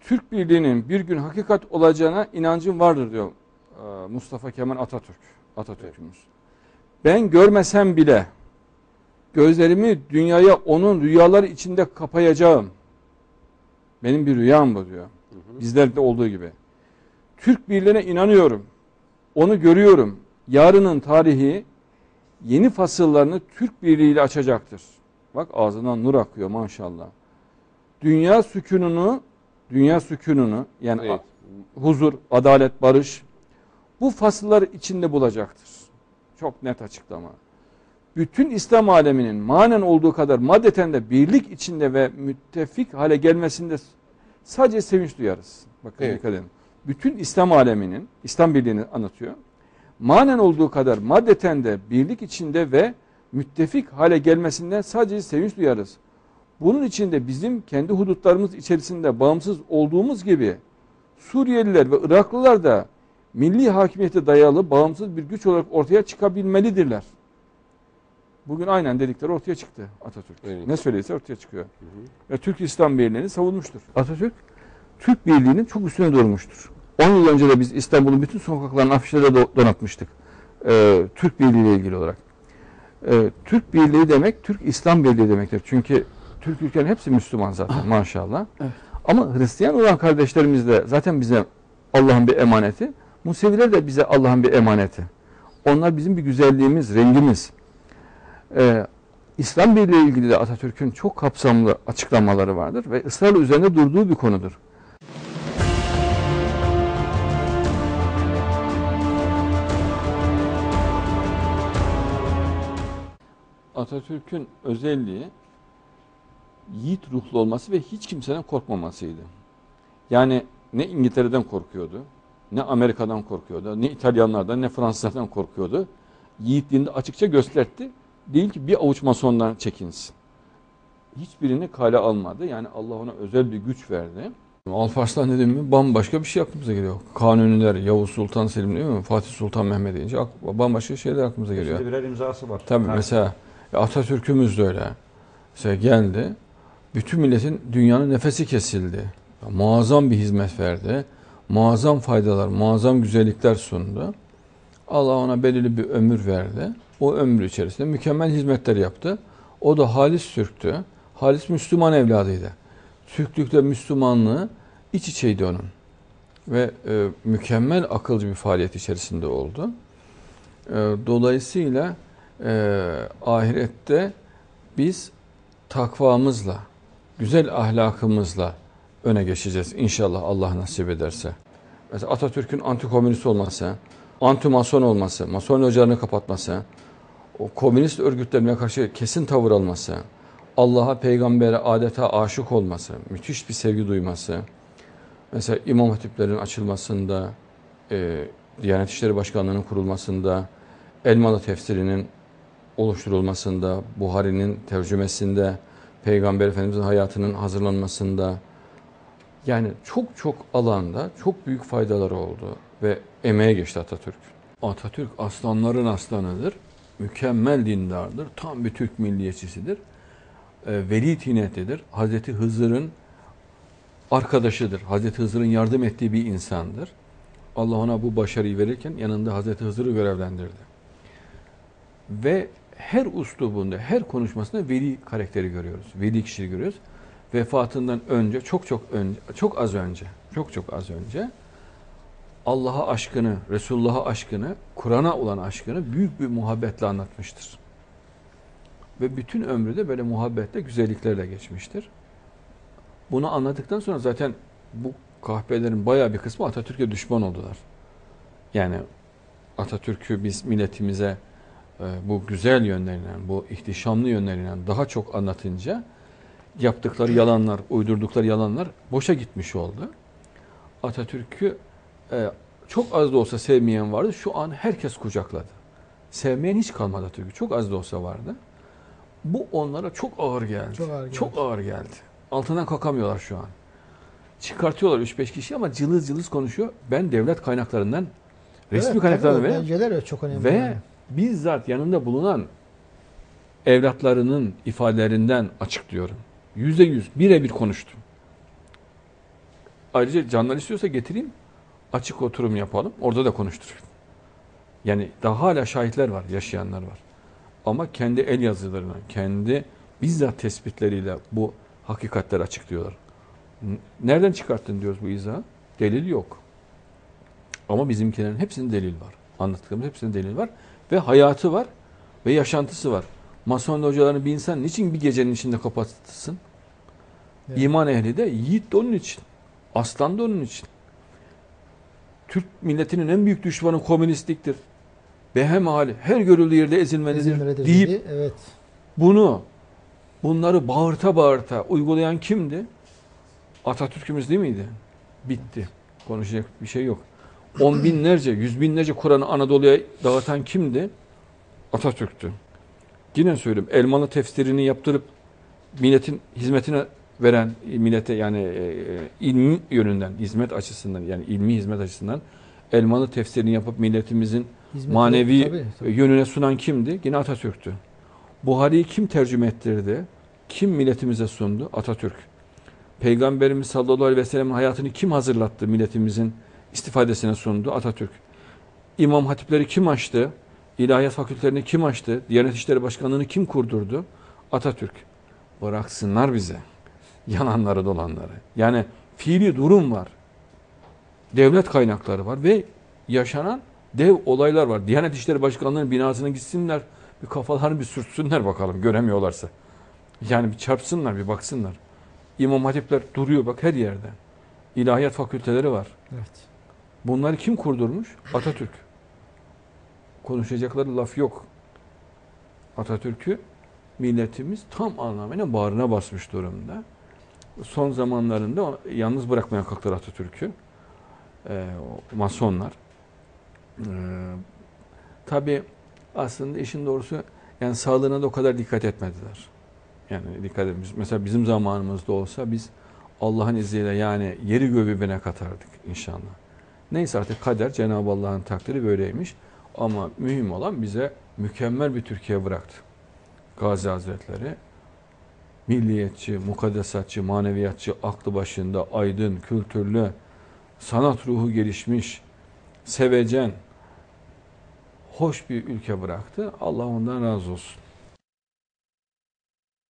Türk Birliği'nin bir gün hakikat olacağına inancım vardır diyor Mustafa Kemal Atatürk'ümüz. Ben görmesem bile gözlerimi dünyaya onun rüyaları içinde kapayacağım. Benim bir rüyam bu diyor. Bizlerde olduğu gibi. Türk Birliği'ne inanıyorum. Onu görüyorum. Yarının tarihi yeni fasıllarını Türk Birliği ile açacaktır. Bak ağzından nur akıyor maşallah. Dünya sükununu yani evet, huzur, adalet, barış bu fasıllar içinde bulacaktır. Çok net açıklama. Bütün İslam aleminin manen olduğu kadar maddeten de birlik içinde ve müttefik hale gelmesinde sadece sevinç duyarız. Bakın evet, dikkat edin. Bütün İslam aleminin, İslam birliğini anlatıyor. Manen olduğu kadar maddeten de birlik içinde ve müttefik hale gelmesinden sadece sevinç duyarız. Bunun için de bizim kendi hudutlarımız içerisinde bağımsız olduğumuz gibi Suriyeliler ve Iraklılar da milli hakimiyete dayalı bağımsız bir güç olarak ortaya çıkabilmelidirler. Bugün aynen dedikleri ortaya çıktı Atatürk. Evet. Ne söyleyse ortaya çıkıyor. Ve Türk İslam Birliği'ni savunmuştur. Atatürk, Türk Birliği'nin çok üstüne durmuştur. 10 yıl önce de biz İstanbul'un bütün sokaklarını afişlerle donatmıştık. Türk Birliği ile ilgili olarak. Türk Birliği demek, Türk İslam Birliği demektir. Çünkü Türk ülkenin hepsi Müslüman zaten maşallah. Evet. Ama Hristiyan olan kardeşlerimiz de zaten bize Allah'ın bir emaneti. Museviler de bize Allah'ın bir emaneti. Onlar bizim bir güzelliğimiz, rengimiz. İslam Birliği ile ilgili de Atatürk'ün çok kapsamlı açıklamaları vardır ve ısrarla üzerinde durduğu bir konudur. Atatürk'ün özelliği yiğit ruhlu olması ve hiç kimseden korkmamasıydı. Yani ne İngiltere'den korkuyordu, ne Amerika'dan korkuyordu, ne İtalyanlardan, ne Fransızlardan korkuyordu. Yiğitliğini de açıkça gösterdi. Değil ki bir avuç masondan çekinsin. Hiçbirini kale almadı. Yani Allah ona özel bir güç verdi. Alparslan dedim mi bambaşka bir şey aklımıza geliyor. Kanuniler, Yavuz Sultan Selim değil mi? Fatih Sultan Mehmet deyince bambaşka şeyler aklımıza geliyor. Şimdi birer imzası var. Tabii mesela Atatürk'ümüz de öyle. Mesela geldi. Bütün milletin dünyanın nefesi kesildi. Muazzam bir hizmet verdi. Muazzam faydalar, muazzam güzellikler sundu. Allah ona belirli bir ömür verdi. O ömrü içerisinde mükemmel hizmetler yaptı. O da halis Türk'tü. Halis Müslüman evladıydı. Türklükle Müslümanlığı iç içeydi onun. Ve mükemmel akılcı bir faaliyet içerisinde oldu. Dolayısıyla ahirette biz takvamızla, güzel ahlakımızla öne geçeceğiz inşallah Allah nasip ederse. Mesela Atatürk'ün antikomünist olması, anti-mason olması, mason ocağını kapatması, o komünist örgütlerine karşı kesin tavır alması, Allah'a, peygambere adeta aşık olması, müthiş bir sevgi duyması, mesela İmam Hatiplerin açılmasında, Diyanet İşleri Başkanlığı'nın kurulmasında, Elmalı tefsirinin oluşturulmasında, Buhari'nin tercümesinde, Peygamber Efendimiz'in hayatının hazırlanmasında, yani çok alanda çok büyük faydaları oldu ve emeğe geçti Atatürk. Atatürk aslanların aslanıdır, mükemmel dindardır, tam bir Türk milliyetçisidir, veli tinetlidir, Hazreti Hızır'ın arkadaşıdır, Hazreti Hızır'ın yardım ettiği bir insandır. Allah ona bu başarıyı verirken yanında Hazreti Hızır'ı görevlendirdi. Ve her üslubunda, her konuşmasında veli karakteri görüyoruz, veli kişiliği görüyoruz. Vefatından önce, çok az önce Allah'a aşkını, Resulullah'a aşkını, Kur'an'a olan aşkını büyük bir muhabbetle anlatmıştır. Ve bütün ömrü de böyle muhabbetle, güzelliklerle geçmiştir. Bunu anladıktan sonra zaten bu kahpelerin bayağı bir kısmı Atatürk'e düşman oldular. Yani Atatürk'ü biz milletimize bu güzel yönlerinden, bu ihtişamlı yönlerinden daha çok anlatınca yaptıkları yalanlar, uydurdukları yalanlar boşa gitmiş oldu. Atatürk'ü çok az da olsa sevmeyen vardı. Şu an herkes kucakladı. Sevmeyen hiç kalmadı Atatürk'ü. Çok az da olsa vardı. Bu onlara çok ağır geldi. Çok ağır geldi. Altından kalkamıyorlar şu an. Çıkartıyorlar 3-5 kişi ama cılız cılız konuşuyor. Ben devlet kaynaklarından, resmi kaynaklarından çok önemli ve yani. Bizzat yanında bulunan evlatlarının ifadelerinden açıklıyorum. %100 birebir konuştum. Ayrıca canlar istiyorsa getireyim. Açık oturum yapalım. Orada da konuşturayım. Yani daha hala şahitler var, yaşayanlar var. Ama kendi el yazılarına, kendi bizzat tespitleriyle bu hakikatleri açıklıyorlar. Nereden çıkarttın diyoruz bu izahı? Delil yok. Ama bizimkilerin hepsinin delil var. Anlattıklarımız hepsinin delil var. Ve hayatı var ve yaşantısı var. Mason hocalarını bir insan niçin bir gecenin içinde kapatsın? Evet. İman ehli de yiğit de onun için. Aslan da onun için. Türk milletinin en büyük düşmanı komünistliktir. Behemali her görüldüğü yerde ezilmelidir deyip dedi. Evet. bunları bağırta bağırta uygulayan kimdi? Atatürk'ümüz değil miydi? Bitti. Konuşacak bir şey yok. On binlerce, yüz binlerce Kur'an'ı Anadolu'ya dağıtan kimdi? Atatürk'tü. Yine söyleyeyim, Elmalı tefsirini yaptırıp milletin hizmetine veren, millete yani ilmi yönünden, hizmet açısından yani ilmi hizmet açısından Elmalı tefsirini yapıp milletimizin Hizmet manevi tabii. yönüne sunan kimdi? Yine Atatürk'tü. Buhari'yi kim tercüme ettirdi? Kim milletimize sundu? Atatürk. Peygamberimiz sallallahu aleyhi ve sellem'in hayatını kim hazırlattı? Milletimizin istifadesine sundu? Atatürk. İmam hatipleri kim açtı? İlahiyat fakültelerini kim açtı? Diyanet İşleri Başkanlığı'nı kim kurdurdu? Atatürk. Bıraksınlar bize. Yalanları dolanları. Yani fiili durum var. Devlet kaynakları var ve yaşanan dev olaylar var. Diyanet İşleri Başkanlığı'nın binasına gitsinler. Bir kafalarını bir sürtsünler bakalım göremiyorlarsa. Yani bir çarpsınlar, bir baksınlar. İmam hatipler duruyor bak her yerde. İlahiyat fakülteleri var. Evet. Bunları kim kurdurmuş? Atatürk. Konuşacakları laf yok. Atatürk'ü milletimiz tam anlamıyla bağrına basmış durumda. Son zamanlarında yalnız bırakmaya kalktılar Atatürk'ü. Masonlar. Tabii aslında işin doğrusu yani sağlığına da o kadar dikkat etmediler. Yani dikkat etmiş. Mesela bizim zamanımızda olsa biz Allah'ın izniyle yani yeri göğü birbirine katardık inşallah. Neyse artık kader Cenab-ı Allah'ın takdiri böyleymiş. Ama mühim olan bize mükemmel bir Türkiye bıraktı. Gazi Hazretleri milliyetçi, mukaddesatçı, maneviyatçı, aklı başında, aydın, kültürlü, sanat ruhu gelişmiş, sevecen, hoş bir ülke bıraktı. Allah ondan razı olsun.